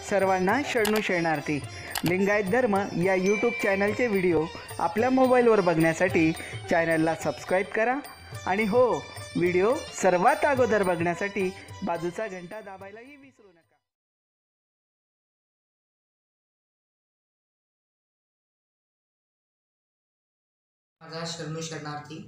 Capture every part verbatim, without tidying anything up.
सर्वांना शरणू शरणार्थी। लिंगायत धर्म या यूट्यूब चॅनलचे व्हिडिओ आपल्या मोबाईलवर बघण्यासाठी चॅनलला सबस्क्राईब करा आणि हो, व्हिडिओ सर्वात अगोदर बघण्यासाठी बाजूचा घंटा दाबायलाही विसरू नका। माझा शरणू शरणार्थी।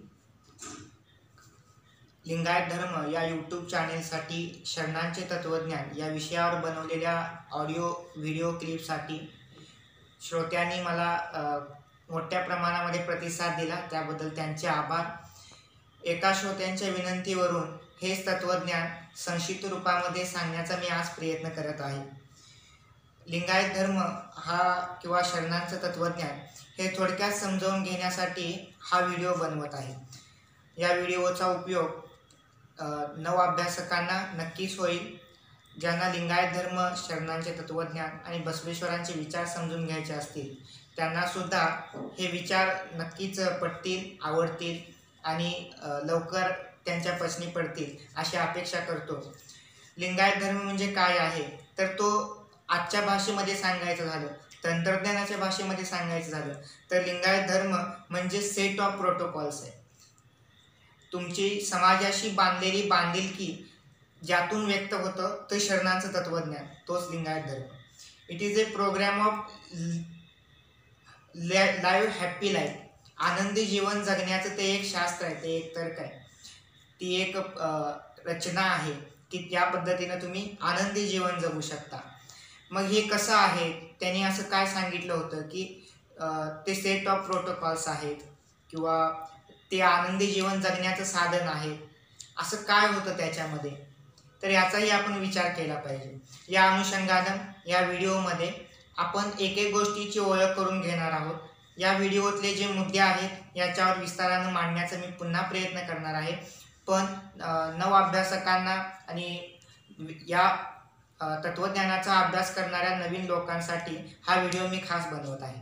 लिंगायत धर्म या यूट्यूब चॅनेलसाठी शरणांचे तत्वज्ञान या विषयावर बनवलेल्या ऑडिओ व्हिडिओ क्लिपसाठी श्रोत्यांनी मला मोठ्या प्रमाणामध्ये प्रतिसाद दिला, त्याबद्दल त्यांचे आभार। एका श्रोत्यांच्या विनंतीवरून हेच तत्वज्ञान संक्षिप्त रूपामध्ये सांगण्याचा मी आज प्रयत्न करत आहे। लिंगायत धर्म हा किंवा शरणांचं तत्वज्ञान हे थोडक्यात समजावून घेण्यासाठी हा व्हिडिओ बनवत आहे। या व्हिडिओचा उपयोग नव अभ्यासकांना नक्कीच होईल। ज्यांना लिंगायत धर्म, शरणांचे तत्वज्ञान आणि बसवेश्वरांचे विचार समजून घ्यायचे असतील त्यांना सुद्धा हे विचार नक्कीच पटतील, आवडतील आणि लवकर त्यांच्या पचनी पडतील अशी अपेक्षा करतो। लिंगायत धर्म म्हणजे काय आहे तर तो आजच्या भाषेमध्ये सांगायचं झालं, तंत्रज्ञानाच्या भाषेमध्ये सांगायचं झालं तर लिंगायत धर्म म्हणजे सेट ऑफ प्रोटोकॉल्स आहे। तुमची समाजाशी बांधलेली बांधिलकी ज्यातून व्यक्त होतं ते शरणांचं तत्वज्ञान, तोच लिंगायत धर्म। It is a program of live happy life. आनंदी जीवन जगण्याचं ते एक शास्त्र आहे, ते एक तर्क आहे, ती एक रचना आहे की त्या पद्धतीनं तुम्ही आनंदी जीवन जगू शकता। मग हे कसं आहे, त्यांनी असं काय सांगितलं होतं की ते सेट ऑफ प्रोटोकॉल्स आहेत किंवा ते आनंदी जीवन जगण्याचं साधन आहे, असं काय होतं त्याच्यामध्ये, तर याचाही आपण विचार केला पाहिजे। या अनुषंगानं या व्हिडिओमध्ये आपण एक एक गोष्टीची ओळख करून घेणार आहोत। या व्हिडिओतले जे मुद्दे आहेत याच्यावर विस्तारानं मांडण्याचा मी पुन्हा प्रयत्न करणार आहे, पण नव अभ्यासकांना आणि या तत्वज्ञानाचा अभ्यास करणाऱ्या नवीन लोकांसाठी हा व्हिडिओ मी खास बनवत आहे।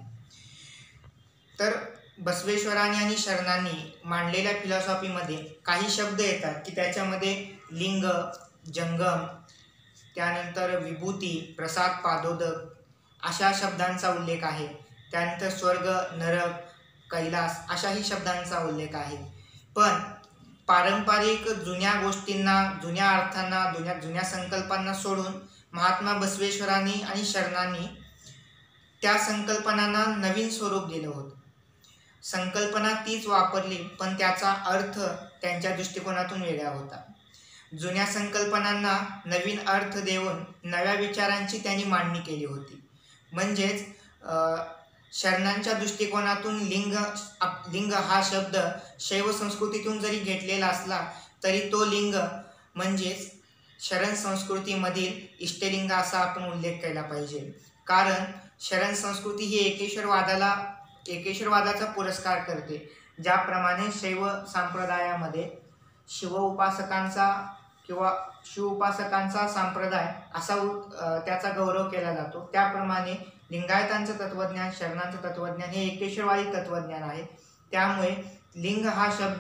तर बसवेश्वरांनी आणि शरणांनी मांडलेल्या फिलॉसॉफीमध्ये काही शब्द येतात की त्याच्यामध्ये लिंग, जंगम, त्यानंतर विभूती, प्रसाद, पादोदक अशा शब्दांचा उल्लेख आहे। त्यानंतर स्वर्ग, नरक, कैलास अशाही शब्दांचा उल्लेख आहे। पण पारंपरिक जुन्या गोष्टींना, जुन्या अर्थांना, जुन्या जुन्या संकल्पनांना सोडून महात्मा बसवेश्वरांनी आणि शरणांनी त्या संकल्पनांना नवीन स्वरूप दिलं होतं। संकल्पना तीच वापरली पण त्याचा अर्थ त्यांच्या दृष्टिकोनातून वेगळा होता। जुन्या संकल्पनांना नवीन अर्थ देऊन नव्या विचारांची त्यांनी मांडणी केली होती। म्हणजेच शरणांच्या दृष्टिकोनातून लिंग लिंग हा शब्द शैव संस्कृतीतून जरी घेतलेला असला तरी तो लिंग म्हणजेच शरण संस्कृतीमधील इष्टलिंग असा आपण उल्लेख केला पाहिजे। कारण शरण संस्कृती ही एकेश्वरवादाला एकेश्वरवादाचा पुरस्कार करते। ज्याप्रमाणे शैव संप्रदायामध्ये शिव उपासकांचा किंवा शिव उपासकांचा संप्रदाय असा त्याचा गौरव केला जातो, त्याप्रमाणे लिंगायतांचं तत्वज्ञान, शरणांचं तत्वज्ञान हे एकेश्वरवादी तत्वज्ञान आहे। त्यामुळे लिंग हा शब्द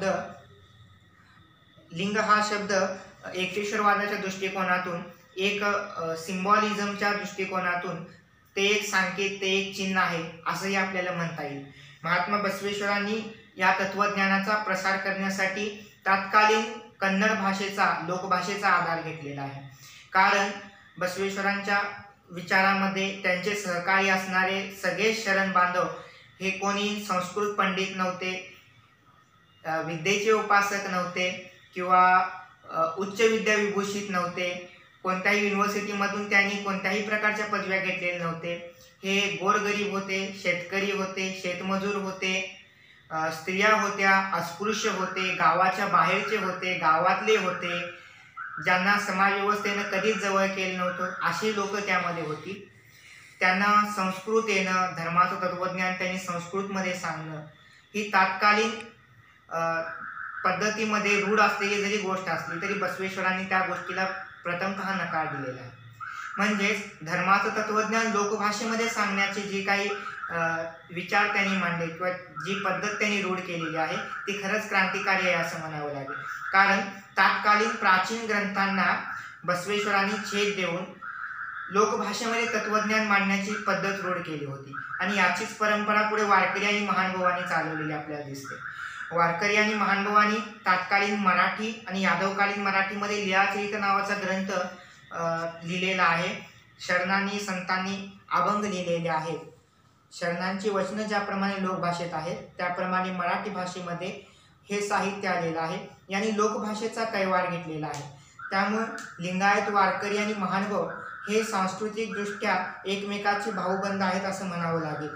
लिंग हा शब्द एकेश्वरवादाच्या दृष्टिकोनातून एक सिम्बॉलिझमच्या दृष्टिकोनातून ते एक संकेत, ते एक चिन्ह आहे असंही आपल्याला म्हणता येईल। महात्मा बसवेश्वरांनी या तत्वज्ञानाचा प्रसार करण्यासाठी तत्कालीन कन्नड भाषेचा, लोकभाषेचा आधार घेतलेला आहे। कारण बसवेश्वरांच्या विचारामध्ये त्यांचे सहकारी असणारे सगळे शरण बांधव हे कोणी संस्कृत पंडित नव्हते, विद्येचे उपासक नव्हते किंवा उच्च विद्या विभूषित नव्हते, कोणत्याही युनिव्हर्सिटीमधून त्यांनी कोणत्याही प्रकारच्या पदव्या घेतलेल्या नव्हते। हे गोरगरीब होते, शेतकरी होते, शेतमजूर होते, स्त्रिया होत्या, अस्पृश्य होते, गावाच्या बाहेरचे होते, गावातले होते, ज्यांना समाजव्यवस्थेनं कधीच जवळ केलं नव्हतं अशी लोक त्यामध्ये होती। त्यांना संस्कृत येणं, धर्माचं तत्वज्ञान त्यांनी संस्कृतमध्ये सांगणं ही तात्कालीन पद्धतीमध्ये रूढ असलेली जरी गोष्ट असली तरी बसवेश्वरांनी त्या गोष्टीला प्रथमतः नकार दिलेला आहे। म्हणजेच धर्माचं तत्वज्ञान लोकभाषेमध्ये सांगण्याचे जे काही विचार त्यांनी मांडले किंवा जी पद्धत त्यांनी रूढ केलेली आहे ती खरंच क्रांतिकारी आहे असं म्हणावं लागेल। कारण तत्कालीन प्राचीन ग्रंथांना बसवेश्वरांनी छेद देऊन लोकभाषेमध्ये तत्वज्ञान मांडण्याची पद्धत रूढ केली होती आणि याचीच परंपरा पुढे वारकरी आणि महानुभावांनी चालवलेली आपल्याला दिसते. वारकरी आणि महानुभावांनी तात्कालीन मराठी आणि यादवकालीन मराठीमध्ये लीळाचरित नावाचा ग्रंथ लिहिलेला आहे. शरणांनी संतांनी अभंग लिहिलेले आहेत. शरणांची वचनं ज्याप्रमाणे लोकभाषेत आहेत त्याप्रमाणे मराठी भाषेमध्ये हे साहित्य आलेलं आहे. यांनी लोकभाषेचा कैवार घेतलेला आहे. त्यामुळे लिंगायत, वारकरी आणि महानुभाव हे सांस्कृतिकदृष्ट्या एकमेकाचे भाऊबंद आहेत असं म्हणावं लागेल.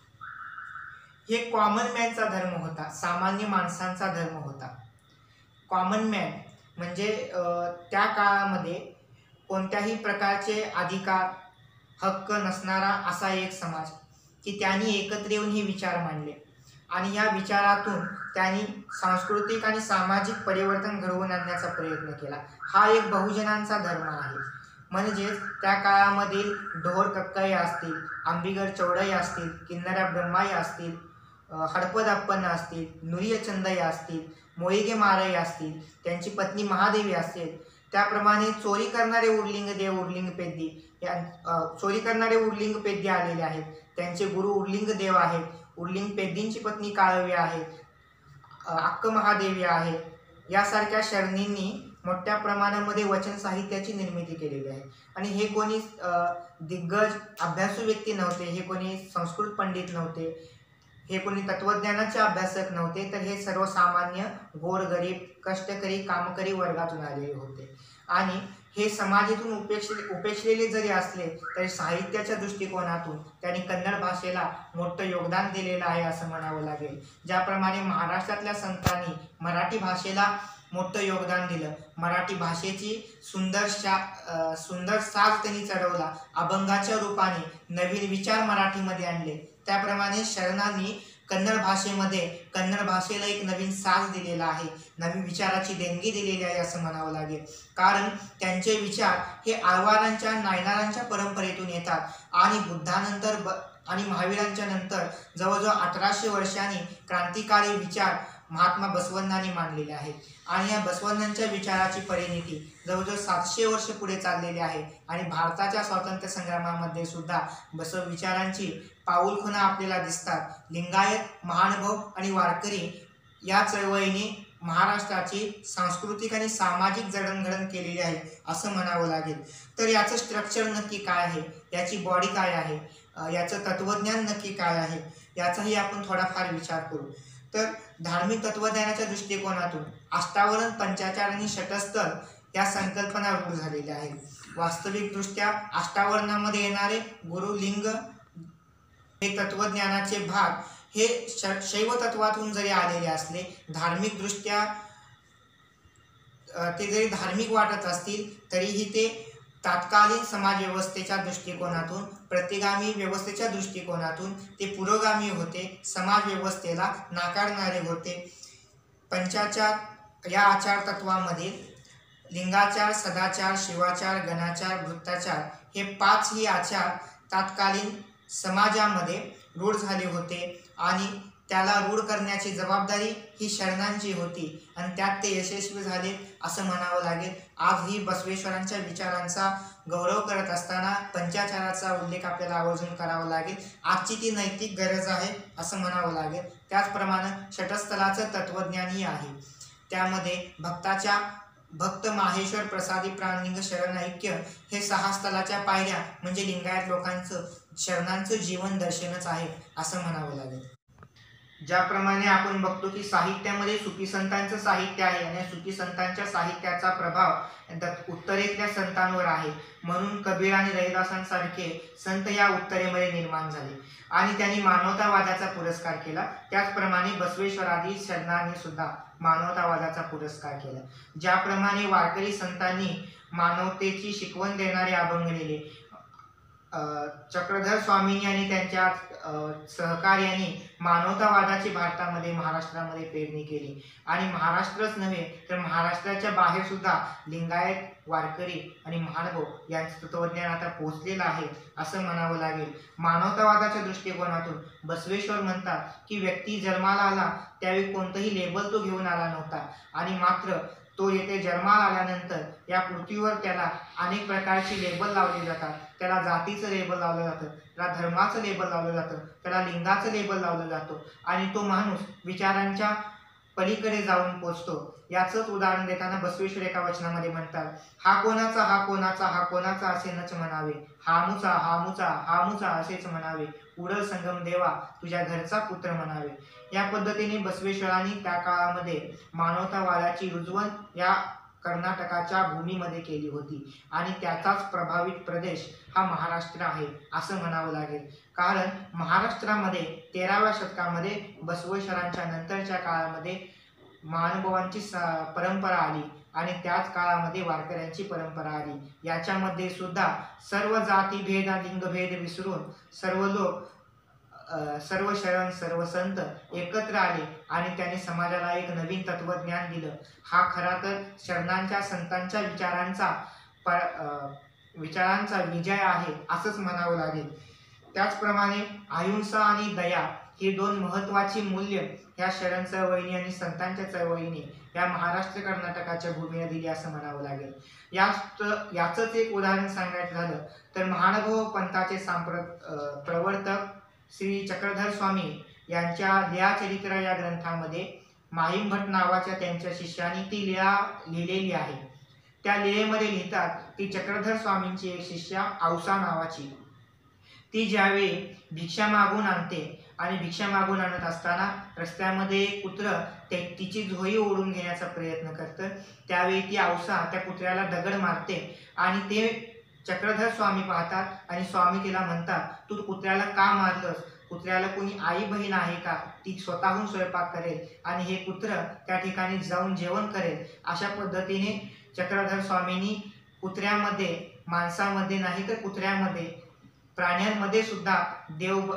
हे कॉमन मॅनचा धर्म होता, सामान्य माणसांचा धर्म होता. कॉमन मॅन म्हणजे त्या काळामध्ये कोणत्याही प्रकारचे अधिकार हक्क नसणारा असा एक समाज की त्यांनी एकत्र येऊन हे विचार मांडले आणि या विचारातून त्यांनी सांस्कृतिक आणि सामाजिक परिवर्तन घडवून आणण्याचा प्रयत्न केला. हा एक बहुजनांचा धर्म आहे. म्हणजेच त्या काळामधील ढोर कक्काई असतील, आंबिगर चौडाई असतील, किन्नरा ब्रह्माई असतील, हडपद अप्पन्न असतील, नुरिय चंदाई असतील, मोईगे माराई असतील, त्यांची पत्नी महादेवी असतील, त्याप्रमाणे चोरी करणारे उर्लिंग देव उर्लिंग पेद्दी या चोरी करणारे उर्लिंग पेद्दी आलेले आहेत. त्यांचे गुरु उर्लिंग देव आहेत. उर्लिंग पेद्दींची पत्नी काळवी आहे, अक्क महादेवी आहे. यासारख्या शरणींनी मोठ्या प्रमाणामध्ये वचन साहित्याची निर्मिती केलेली आहे. आणि हे कोणी दिग्गज अभ्यासू व्यक्ती नव्हते, हे कोणी संस्कृत पंडित नव्हते, हे कोणी तत्वज्ञानाचे अभ्यासक नव्हते, तर हे सर्वसामान्य गोरगरीब कष्टकरी कामकरी वर्गातून आलेले होते. आणि हे समाजातून उपेक्षले उपेक्षलेले जरी असले तरी साहित्याच्या दृष्टिकोनातून त्यांनी कन्नड भाषेला मोठं योगदान दिलेलं आहे असं म्हणावं लागेल. ज्याप्रमाणे महाराष्ट्रातल्या संतांनी मराठी भाषेला मोठं योगदान दिलं, मराठी भाषेची सुंदर शा सुंदर साज त्यांनी चढवला, अभंगाच्या रूपाने नवीन विचार मराठीमध्ये आणले, त्याप्रमाणे शरणांनी कन्नड भाषेमध्ये कन्नड भाषेला एक नवीन साज दिलेला आहे, नवीन विचाराची देणगी दिलेली आहे असं म्हणावं लागेल. कारण त्यांचे विचार हे आळवारांच्या नायनारांच्या परंपरेतून येतात आणि बुद्धानंतर ब आणि महावीरांच्या नंतर जवळजवळ अठराशे वर्षांनी क्रांतिकारी विचार महात्मा बसवण्णांनी मांडलेले आहेत. आणि या बसवण्णांच्या विचाराची परिणिती जवळजवळ सातशे वर्ष पुढे चाललेली आहे. आणि भारताच्या स्वातंत्र्य संग्रामामध्ये सुद्धा बसव विचारांची पाऊलखुणा आपल्याला दिसतात. लिंगायत, महानुभाव आणि वारकरी या चळवळीने महाराष्ट्राची सांस्कृतिक आणि सामाजिक जडणघडण केलेली आहे असं म्हणावं लागेल. तर याचं स्ट्रक्चर नक्की काय आहे, याची बॉडी काय आहे, याचं तत्वज्ञान नक्की काय आहे, याचाही आपण थोडाफार विचार करू. तर धार्मिक तत्वज्ञानाच्या दृष्टिकोनातून अष्टावरण, पंचाचार आणि षटस्थल या संकल्पना रूढ झालेल्या आहेत. वास्तविकदृष्ट्या अष्टावरणामध्ये येणारे गुरु लिंग हे तत्वज्ञानाचे भाग हे शैव तत्वातून जरी आलेले असले, धार्मिकदृष्ट्या ते जरी धार्मिक वाटत असतील तरीही ते तात्कालीन समाज व्यवस्थेच्या दृष्टिकोनातून, प्रतिगामी व्यवस्थेच्या दृष्टिकोनातून ते पुरोगामी होते, समाज व्यवस्थेला नाकारणारे होते. पंचाचार या आचार तत्वामध्ये लिंगाचार, सदाचार, शिवाचार, गणाचार, वृत्ताचार हे पाचही आचार तात्कालीन समाजामध्ये रूढ झाले होते आणि त्याला रूढ करण्याची जबाबदारी ही शरणांची होती आणि त्यात ते यशस्वी झाले असं म्हणावं लागेल. आजही बसवेश्वरांच्या विचारांचा गौरव करत असताना पंचाचाराचा उल्लेख आपल्याला आवर्जून करावा लागेल. आजची ती नैतिक गरज आहे असं म्हणावं लागेल. त्याचप्रमाणे षटस्थलाचं तत्वज्ञानही आहे. त्यामध्ये भक्ताच्या भक्त माहेश्वर प्रसादी प्राणलिंग शरण ऐक्य हे सहा स्थलाच्या पायऱ्या म्हणजे लिंगायत लोकांचं शरणांचं जीवन दर्शनच आहे असं म्हणावं लागेल. ज्याप्रमाणे आपण बघतो की साहित्यामध्ये सुफी संतांचं साहित्य आहे आणि सुफी संतांच्या साहित्याचा प्रभाव उत्तरेतल्या संतांवर आहे. म्हणून कबीर आणि रहिदासांसारखे संत या उत्तरेमध्ये निर्माण झाले आणि त्यांनी मानवतावादाचा पुरस्कार केला. त्याचप्रमाणे बसवेश्वरादी शरणांनी सुद्धा मानवतावादाचा पुरस्कार केला. ज्याप्रमाणे वारकरी संतांनी मानवतेची शिकवण देणारे अभंग लिहिले, चक्रधर स्वामींनी आणि त्यांच्या सहकार्याने मानवतावादाची भारतामध्ये महाराष्ट्रामध्ये पेरणी केली आणि महाराष्ट्रच नव्हे तर महाराष्ट्राच्या बाहेर सुद्धा लिंगायत, वारकरी आणि महानुभाव यांचं तत्वज्ञान आता पोहोचलेलं आहे असं म्हणावं लागेल. मानवतावादाच्या दृष्टिकोनातून बसवेश्वर म्हणतात की व्यक्ती जन्माला आला त्यावेळी कोणतंही लेबल तो घेऊन आला नव्हता आणि मात्र तो येथे जन्माला आल्यानंतर या पृथ्वीवर त्याला अनेक प्रकारची लेबल लावली जातात. त्याला जातीचं लेबल लावलं जातं, त्याला धर्माचं लेबल लावलं जातं, त्याला लिंगाचं लेबल लावलं जातं आणि तो माणूस विचारांच्या पलीकडे जाऊन पोचतो. याचंच उदाहरण देताना बसवेश्वर एका वचनामध्ये म्हणतात, हा कोणाचा हा कोणाचा हा कोणाचा असे नच म्हणावे, हा मुचा हा मुचा हा मुचा असेच म्हणावे, उडल संगम देवा तुझ्या घरचा पुत्र म्हणावे. या पद्धतीने बसवेश्वरांनी त्या काळामध्ये मानवतावादाची रुजवण या कर्नाटकाच्या भूमीमध्ये केली होती आणि त्याचाच प्रभावित प्रदेश हा महाराष्ट्र आहे असं म्हणावं लागेल. कारण महाराष्ट्रामध्ये तेराव्या शतकामध्ये बसवेश्वरांच्या नंतरच्या काळामध्ये महानुभावांची परंपरा आली आणि त्याच काळामध्ये वारकऱ्यांची परंपरा आली. याच्यामध्ये सुद्धा सर्व जाती भेद लिंगभेद विसरून सर्व लोक सर्व शरण सर्व संत एकत्र आले आणि त्यांनी समाजाला एक नवीन तत्वज्ञान दिलं. हा खरा तर शरणांच्या संतांच्या विचारांचा विचारांचा विजय आहे असंच म्हणावं लागेल. त्याचप्रमाणे अहिंसा आणि दया ही दोन महत्त्वाची मूल्य ह्या शरण चळवळीने आणि संतांच्या चळवळीने या महाराष्ट्र कर्नाटकाच्या भूमीला दिली असं म्हणावं लागेल. याच याचंच एक उदाहरण सांगायचं झालं तर महानुभाव पंथाचे सांप्रत प्रवर्तक श्री चक्रधर स्वामी यांच्या लीळाचरित्र या ग्रंथामध्ये माहीम भट नावाच्या त्यांच्या शिष्याने ती लीळा लिहिलेली आहे. त्या लीळेमध्ये लिहितात की चक्रधर स्वामींची एक शिष्या औसा नावाची, ती ज्यावेळी भिक्षा मागून आणते आणि भिक्षा मागून आणत असताना रस्त्यामध्ये एक कुत्र ते तिची झोळी ओढून घेण्याचा प्रयत्न करतं. त्यावेळी ती औसा त्या कुत्र्याला दगड मारते आणि ते चक्रधर स्वामी पाहतात आणि स्वामी तिला म्हणतात, तू कुत्र्याला का मारलंस? कुत्र्याला कोणी आई बहीण आहे का? ती स्वतःहून स्वयंपाक करेल आणि हे कुत्र त्या ठिकाणी जाऊन जेवण करेल. अशा पद्धतीने चक्रधर स्वामींनी कुत्र्यामध्ये, माणसामध्ये नाही तर कुत्र्यामध्ये, प्राण्यांमध्ये सुद्धा देव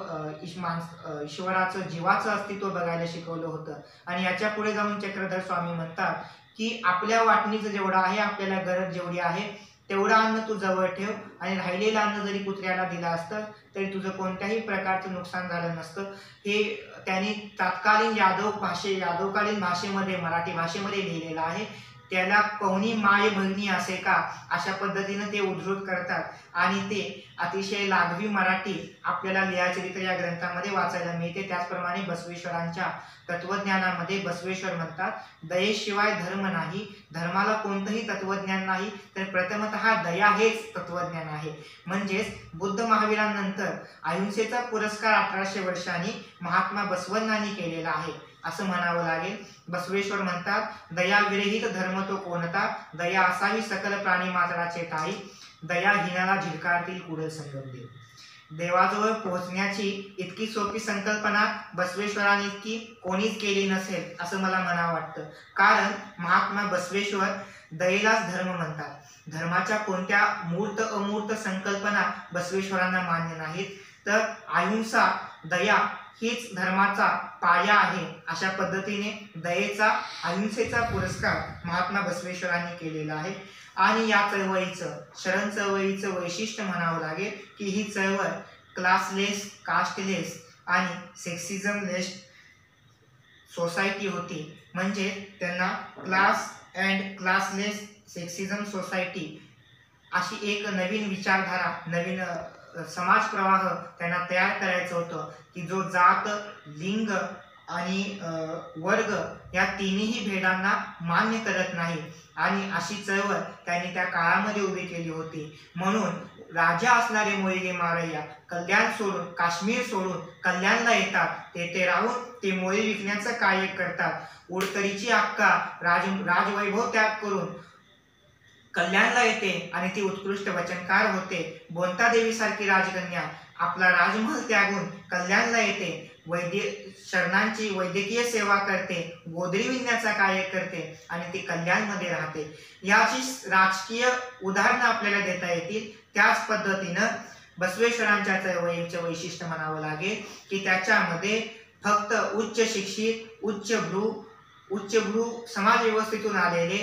ईश्वराचं जीवाचं अस्तित्व बघायला शिकवलं होतं. आणि याच्या पुढे जाऊन चक्रधर स्वामी म्हणतात की आपल्या वाटणीचं जेवढं आहे, आपल्याला गरज जेवढी आहे तेवढं अन्न तू जवळ ठेव आणि राहिलेलं अन्न जरी कुत्र्याला दिलं असतं तरी तुझं कोणत्याही प्रकारचं नुकसान झालं नसतं. हे त्यांनी तत्कालीन यादव भाषे यादवकालीन भाषेमध्ये मराठी भाषेमध्ये लिहिलेलं आहे. त्याला कोणी माय बहिणी असे का अशा पद्धतीनं ते उद्धृत करतात आणि ते अतिशय लाघवी मराठी आपल्याला लीळाचरित्र या ग्रंथामध्ये वाचायला मिळते. त्याचप्रमाणे बसवेश्वरांच्या तत्वज्ञानामध्ये बसवेश्वर म्हणतात, दयेशिवाय धर्म नाही, धर्माला कोणतंही तत्वज्ञान नाही, तर प्रथमतः दया हेच तत्वज्ञान आहे. म्हणजेच बुद्ध महावीरांनंतर अहिंसेचा पुरस्कार अठराशे वर्षांनी महात्मा बसवण्णांनी केलेला आहे असं म्हणावं लागेल. बसवेश्वर म्हणतात, दया विरहित धर्म तो कोणता, दया असावी सकल प्राणी मात्राचे ठाई, दया हिनाला झिडकारतील कुडल संगम देव. देवाजवळ पोहोचण्याची इतकी सोपी संकल्पना बसवेश्वरांनी इतकी कोणीच केली नसेल असं मला म्हणावं वाटतं. कारण महात्मा बसवेश्वर दयेलाच धर्म म्हणतात. धर्माच्या कोणत्या मूर्त अमूर्त संकल्पना बसवेश्वरांना मान्य नाहीत, तर अहिंसा दया हीच धर्माचा पाया आहे. अशा पद्धतीने दयेचा अहिंसेचा पुरस्कार महात्मा बसवेश्वरांनी केलेला आहे. आणि या चळवळीचं शरण चळवळीचं वैशिष्ट्य म्हणावं लागेल की ही चळवळ क्लासलेस, कास्टलेस आणि सेक्सिझमलेस सोसायटी होती. म्हणजे त्यांना class and classless sexism society अशी एक नवीन विचारधारा, नवीन समाज प्रवाह त्यांना तयार करायचं होतं की जो जात, लिंग आणि वर्ग या तिन्ही भेदांना मान्य करत नाही. आणि अशी चळवळ त्यांनी त्या काळामध्ये उभी केली होती. म्हणून राजा असणारे मोळीगे मारय्या कल्याण सोडून, काश्मीर सोडून कल्याणला येतात. तेथे राहून ते मोळी विकण्याचं कार्य करतात. उडतरीची अक्का राज राजवैभव त्याग करून कल्याणला येते आणि ती उत्कृष्ट वचनकार होते. बोंता देवी सारखी राजकन्या आपला राजमहल त्यागून कल्याणला येते. वैद्य शरणांची वैद्यकीय सेवा करते, गोदरी विणण्याचा कार्य करते आणि ती कल्याणमध्ये राहते. याची राजकीय उदाहरणं आपल्याला देता येतील. त्याच पद्धतीनं बसवेश्वरांच्या चळवळीचं वैशिष्ट्य म्हणावं लागेल की त्याच्यामध्ये फक्त उच्च शिक्षित, उच्च भ्रू उच्च भ्रू समाज व्यवस्थेतून आलेले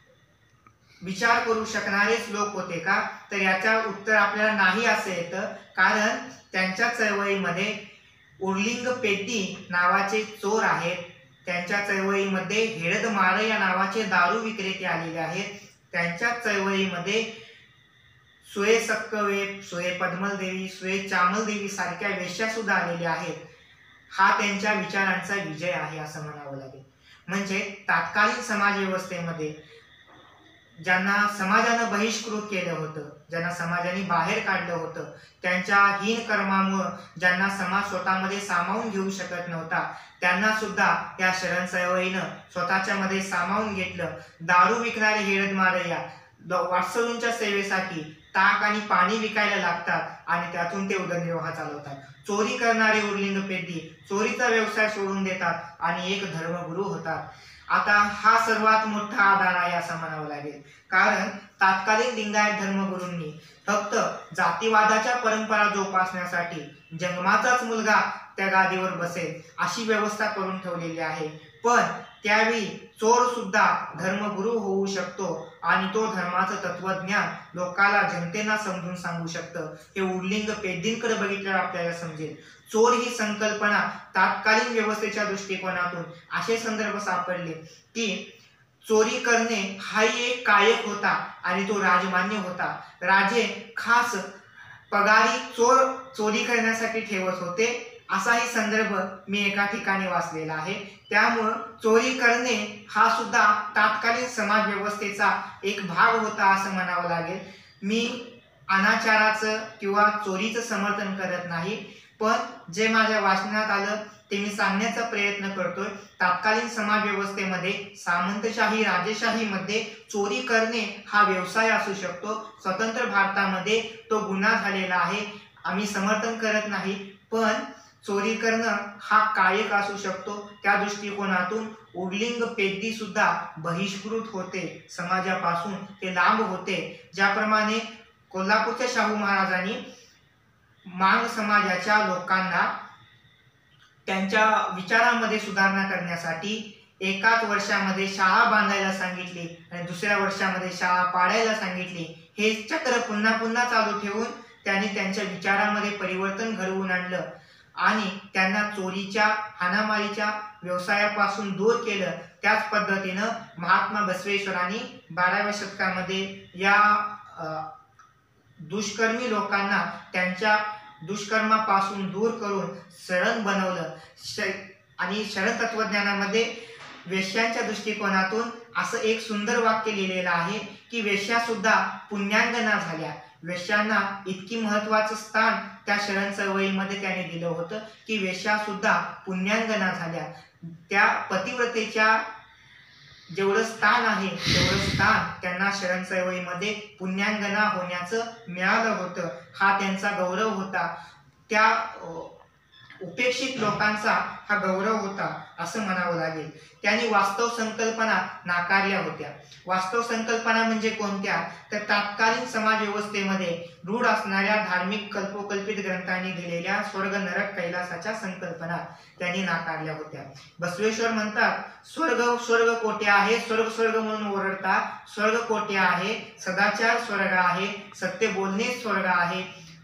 विचार करू शकणारेच लोक होते का, तर याच्या उत्तर आपल्याला नाही असं येतं. कारण त्यांच्या चळवळीमध्ये उर्लिंग पेड्डी नावाचे चोर आहेत. त्यांच्या चळवळीमध्ये हेळद मार या नावाचे दारू विक्रेते आलेले आहेत. त्यांच्या चळवळीमध्ये सुये सक्कवे, सुये पद्मलदेवी, सुये चामलदेवी सारख्या वेश्या सुद्धा आलेल्या आहेत. हा त्यांच्या विचारांचा विजय आहे असं म्हणावं लागेल. म्हणजे तात्कालीन समाज व्यवस्थेमध्ये ज्यांना समाजानं बहिष्कृत केलं होतं, ज्यांना समाजाने बाहेर काढलं होतं, त्यांच्या हीन कर्मामुळे ज्यांना समाज स्वतःमध्ये सामावून घेऊ शकत नव्हता, त्यांना सुद्धा या शरण चळवळीनं स्वतःच्या मध्ये सामावून घेतलं. दारू विकणारे हेळद मारय्या वाटसरूंच्या सेवेसाठी ताक आणि पाणी विकायला लागतात आणि त्यातून ते उदरनिर्वाह चालवतात. चोरी करणारे उर्लिंग पेद्दी चोरीचा व्यवसाय सोडून देतात आणि एक धर्मगुरू होतात. आता हा सर्वात मोठा आधार आहे असं म्हणावं लागेल. कारण तात्कालीन लिंगायत धर्मगुरूंनी फक्त जातीवादाच्या परंपरा जोपासण्यासाठी जंगमाचाच मुलगा त्या गादीवर बसेल अशी व्यवस्था करून ठेवलेली आहे. पण त्यावेळी चोर सुद्धा धर्मगुरू होऊ शकतो आणि तो धर्माचं तत्वज्ञान लोकाला जनतेला समजून सांगू शकतं. हे उर्लिंग पेद्दींकडे बघितल्यावर आपल्याला समजेल. चोर ही संकल्पना तात्कालीन व्यवस्थेच्या दृष्टिकोनातून असे संदर्भ सापडले की चोरी करणे हाही एक कायक होता आणि तो राजमान्य होता. राजे खास पगारी चोर चोरी करण्यासाठी ठेवत होते असाही संदर्भ मी एका ठिकाणी वाचलेला आहे. त्यामुळं चोरी करणे हा सुद्धा तात्कालीन समाज व्यवस्थेचा एक भाग होता असं म्हणावं लागेल. मी अनाचाराचं किंवा चोरीचं समर्थन करत नाही, पण जे माझ्या वाचनात आलं ते मी सांगण्याचा प्रयत्न करतोय. तात्कालीन समाज व्यवस्थेमध्ये सामंतशाही राजेशाहीमध्ये चोरी करणे हा व्यवसाय असू शकतो. स्वतंत्र भारतामध्ये तो गुन्हा झालेला आहे, आम्ही समर्थन करत नाही, पण चोरी करणं हा कायक असू शकतो. त्या दृष्टिकोनातून उर्लिंग पेद्दी सुद्धा बहिष्कृत होते, समाजापासून ते लांब होते. ज्याप्रमाणे कोल्हापूरच्या शाहू महाराजांनी मांग समाजाच्या लोकांना त्यांच्या विचारांमध्ये सुधारणा करण्यासाठी एकाच वर्षामध्ये शाळा बांधायला सांगितली आणि दुसऱ्या वर्षामध्ये शाळा पाडायला सांगितली. हे चक्र पुन्हा पुन्हा चालू ठेवून त्यांनी त्यांच्या विचारांमध्ये परिवर्तन घडवून आणलं आणि त्यांना चोरीच्या हाणामारीच्या व्यवसायापासून दूर केलं. त्याच पद्धतीनं महात्मा बसवेश्वरांनी बाराव्या शतकामध्ये या दुष्कर्मी लोकांना त्यांच्या दुष्कर्मापासून दूर करून शरण बनवलं. आणि शरण तत्वज्ञानामध्ये वेश्यांच्या दृष्टिकोनातून असं एक सुंदर वाक्य लिहिलेलं आहे की वेश्या सुद्धा पुण्यांगना झाल्या. वेश्यांना इतकी महत्वाचं स्थान त्या शरण चळवळीमध्ये त्याने दिलं होतं की वेश्या सुद्धा पुण्यांगना झाल्या. त्या पतिव्रतेच्या जेवढं स्थान आहे तेवढं स्थान त्यांना शरण चळवळीमध्ये पुण्यांगना होण्याचं मिळालं होतं. हा त्यांचा गौरव होता, त्या उपेक्षित लोकांचा हा गौरव होता असं म्हणावं लागेल. त्यांनी वास्तव संकल्पना नाकारल्या होत्या. वास्तव संकल्पना म्हणजे कोणत्या, तर तात्कालीन समाज व्यवस्थेमध्ये रूढ असणाऱ्या धार्मिक कल्पोकल्पित ग्रंथांनी दिलेल्या स्वर्ग नरक कैलासाच्या संकल्पना त्यांनी नाकारल्या होत्या. बसवेश्वर म्हणतात स्वर्ग स्वर्ग कोठे आहे, स्वर्ग स्वर्ग म्हणून ओरडता, स्वर्ग कोठे आहे, सदाचार स्वर्ग आहे, सत्य बोलणे स्वर्ग आहे,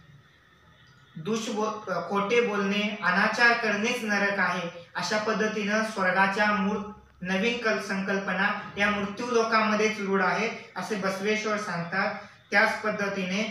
दुष खोटे बोलणे अनाचार करणेच नरक आहे. अशा पद्धतीनं स्वर्गाच्या मूळ नवीन कल संकल्पना या मृत्यू लोकांमध्येच रूढ आहे असे बसवेश्वर सांगतात. त्याच पद्धतीने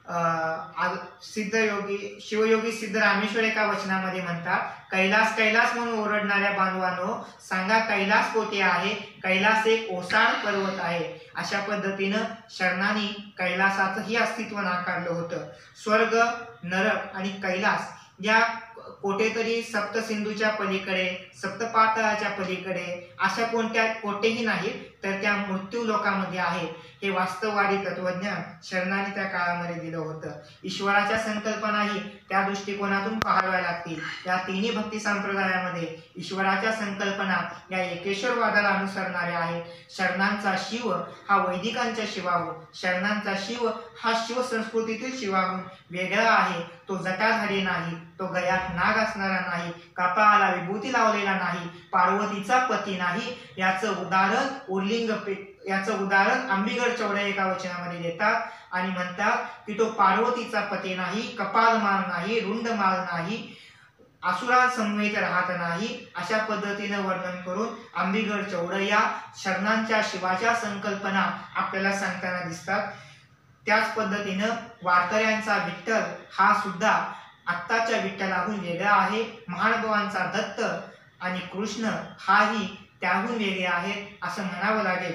सिद्ध योगी शिवयोगी सिद्ध रामेश्वर एका वचनामध्ये म्हणतात कैलास कैलास म्हणून ओरडणाऱ्या बांधवांनो सांगा कैलास कोठे आहे, कैलास एक ओसाड पर्वत आहे. अशा पद्धतीनं शरणांनी कैलासाचंही अस्तित्व नाकारलं होतं. स्वर्ग नरक आणि कैलास या कोठेतरी सप्तसिंधूच्या पलीकडे सप्तपाताळाच्या पलीकडे अशा कोणत्या कोठेही नाही तर त्या मृत्यू लोकांमध्ये आहे. हे वास्तववादी तत्वज्ञान शरणांनी त्या काळामध्ये दिलं होतं. ईश्वराच्या संकल्पनाही त्या दृष्टिकोनातून पाहाव्या लागतील. या तिन्ही भक्ती संप्रदायामध्ये ईश्वराच्या संकल्पना या एकेश्वरवादाला अनुसरणाऱ्या आहेत. शरणांचा शिव हा वैदिकांच्या शिवाहून, शरणांचा शिव हा शिवसंस्कृतीतील शिवाहून वेगळा आहे. तो जटाधारी नाही, तो गळ्यात नाग असणारा नाही, कपाळाला विभूती लावलेला नाही, पार्वतीचा पती नाही. याचं उदाहरण उर्लिंग याचं उदाहरण अंबिगड चौडे एका वचनामध्ये देतात आणि म्हणतात की तो पार्वतीचा पती नाही, कपाल माल नाही, रुंड माल नाही, असुरांसमवेत राहत नाही अशा पद्धतीनं वर्णन करून आंबिगड चौड या शरणांच्या शिवाच्या संकल्पना आपल्याला सांगताना दिसतात. त्याच पद्धतीनं वारकऱ्यांचा विठ्ठल हा सुद्धा आत्ताच्या विठ्ठलाहून वेगळा आहे. महानुभावांचा दत्त आणि कृष्ण हाही त्याहून वेगळे आहेत असं म्हणावं लागेल.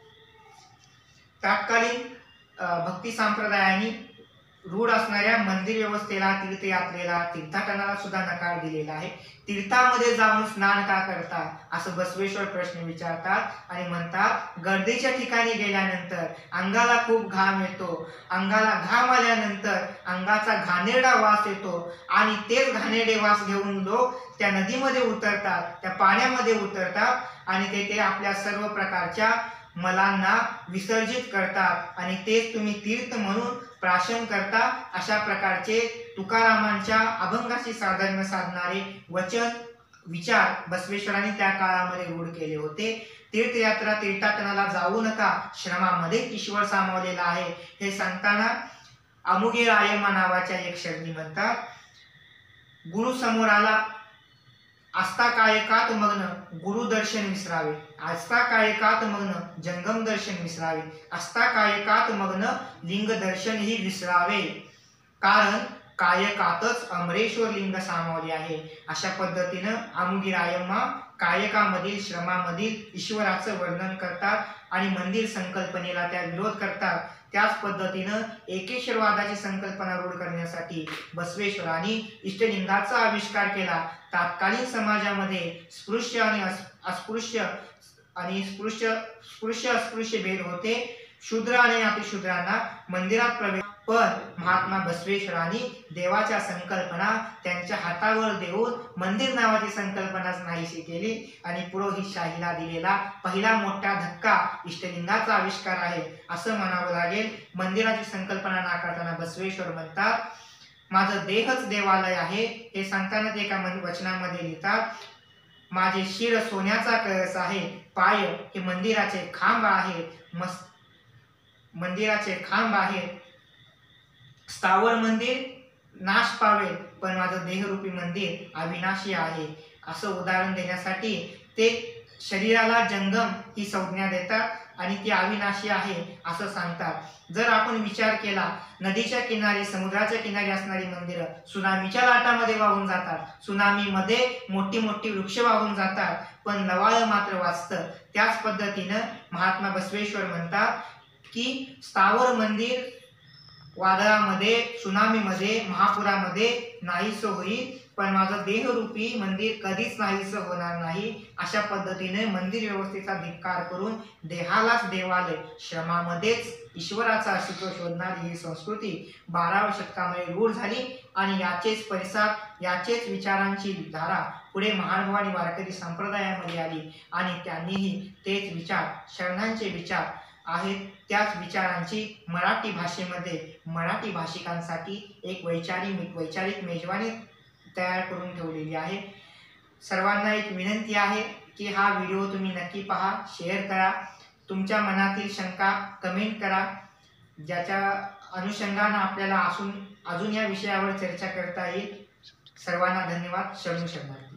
तत्कालीन भक्ती संप्रदायाने रूढ असणाऱ्या मंदिर व्यवस्थेला, तीर्थयात्रेला, तीर्थाटनाला सुद्धा नकार दिलेला आहे. तीर्थामध्ये जाऊन स्नान का करता असं बसवेश्वर प्रश्न विचारतात आणि म्हणतात गर्दीच्या ठिकाणी गेल्यानंतर अंगाला खूप घाम येतो, अंगाला घाम आल्यानंतर अंगाचा घाणेरडा वास येतो आणि तेच घाणेरडे वास घेऊन लोक त्या नदीमध्ये उतरतात, त्या पाण्यामध्ये उतरतात आणि तेथे आपल्या सर्व प्रकारच्या मलांना विसर्जित करतात आणि तेच तुम्ही तीर्थ म्हणून प्राशन करता. अशा प्रकारचे तुकारामांच्या अभंगाशी साधर्म्य साधणारे वचन विचार बसवेश्वरांनी त्या काळामध्ये रूढ केले होते. तीर्थयात्रा तीर्थाटनाला जाऊ नका, श्रमामध्ये ईश्वर सामावलेला आहे हे सांगताना अमुगे रायमा नावाच्या एक शरणी म्हणतात, गुरु समोर आला आस्था कायकात मग्न गुरु दर्शन विसरावे, आस्था कायकात मग्न जंगम दर्शन विसरावे, आस्था कायकात मग्न लिंग दर्शन ही विसरावे, कारण कायकातच अमरेश्वर लिंग सामावले आहे. अशा पद्धतीनं आमुगी रायम्मा कायकामधील श्रमामधील ईश्वराचं वर्णन करतात आणि मंदिर संकल्पनेला त्या विरोध करतात. त्याच पद्धतीनं एकेश्वरवादाची संकल्पना रूढ करण्यासाठी बसवेश्वरांनी इष्टलिंगाचा आविष्कार केला. तत्कालीन समाजामध्ये स्पृश्य आणि अस्पृश्य आणि स्पृश्य स्पृश्य अस्पृश्य भेद होते. शूद्र आणि अतिशूद्रांना मंदिरात प्रवेश, पण महात्मा बसवेश्वरांनी देवाच्या संकल्पना त्यांच्या हातावर देऊन मंदिर नावाची संकल्पनाच नाहीशी केली आणि पुरोहितशाहीला दिलेला पहिला मोठा धक्का इष्टलिंगाचा आविष्कार आहे असं म्हणावं लागेल. मंदिराची संकल्पना नाकारताना बसवेश्वर म्हणतात माझं देहच देवालय आहे हे सांगताना ते एका वचनामध्ये लिहितात, माझे शिर सोन्याचा कळस आहे, पाय हे मंदिराचे खांब आहे, मस्त मंदिराचे खांब आहेत, स्थावर मंदिर नाश पावेल पण माझं देहरूपी मंदिर अविनाशी आहे असं उदाहरण देण्यासाठी ते शरीराला जंगम ही संज्ञा देतात आणि ती अविनाशी आहे असं सांगतात. जर आपण विचार केला नदीच्या किनारी समुद्राच्या किनारी असणारी मंदिरं सुनामीच्या लाटामध्ये वाहून जातात, सुनामीमध्ये मोठी मोठी वृक्ष वाहून जातात पण लवाळ मात्र वाचतं. त्याच पद्धतीनं महात्मा बसवेश्वर म्हणतात की स्थावर मंदिर वादळामध्ये, सुनामीमध्ये, महापुरामध्ये नाहीसं होईल पण माझं देहरूपी मंदिर कधीच नाहीसं होणार नाही. अशा पद्धतीने मंदिर व्यवस्थेचा धिक्कार करून देहालाच देवालय, श्रमामध्येच ईश्वराचा अस्तित्व शोधणारी ही संस्कृती बाराव्या शतकामध्ये रूढ झाली आणि याचेच परिसार, याचेच विचारांची धारा पुढे महानुभाव आणि वारकरी संप्रदायामध्ये आली आणि त्यांनीही तेच विचार, शरणांचे विचार आहेत त्याच विचारांची मराठी भाषेमध्ये मराठी भाषिकांसाठी एक वैचारिक वैचारिक मेजवानी तयार करून ठेवलेली आहे. सर्वांना एक विनंती आहे की हा व्हिडिओ तुम्ही नक्की पहा, शेअर करा, तुमच्या मनातील शंका कमेंट करा, ज्याच्या अनुषंगाने आपल्याला असून अजून या विषयावर चर्चा करता येईल. सर्वांना धन्यवाद. शरणू शरणार्थी.